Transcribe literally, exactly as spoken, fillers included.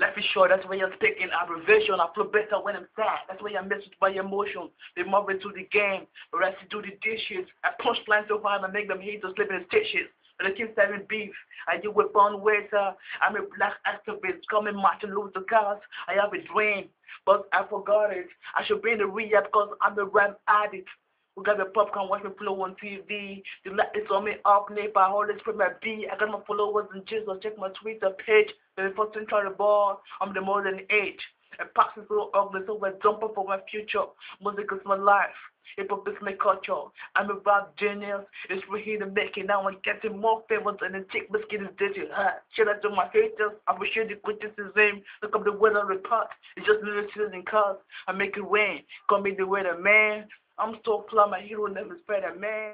Life is short, that's why you're taking abbreviation. I feel better when I'm sad. That's why you're messed by emotion. They move into the game, but I still do the dishes. I punch lines so hard I make them hate to sleep in the stitches. But they keep serving beef. I deal with born waiter. I'm a black activist coming marching loads of cars. I have a dream, but I forgot it. I should be in the rehab because I'm a rap addict. We got the popcorn, watch me flow on T V. The light is on me up, neighbor. I always spread my B. I got my followers in Jesus. Check my Twitter page. The first thing try the ball. I'm the modern age. A past is so ugly, so I jump up for my future. Music is my life. Hip hop is my culture. I'm a rap genius. It's really here to make it. Now I'm getting more favors than the chick biscuit is digit. Huh? Shout out to my haters. I appreciate the criticism. Look up the weather report. It's just little season cause I make it rain. Call me the weather man. I'm so fly, my hero never spread a man.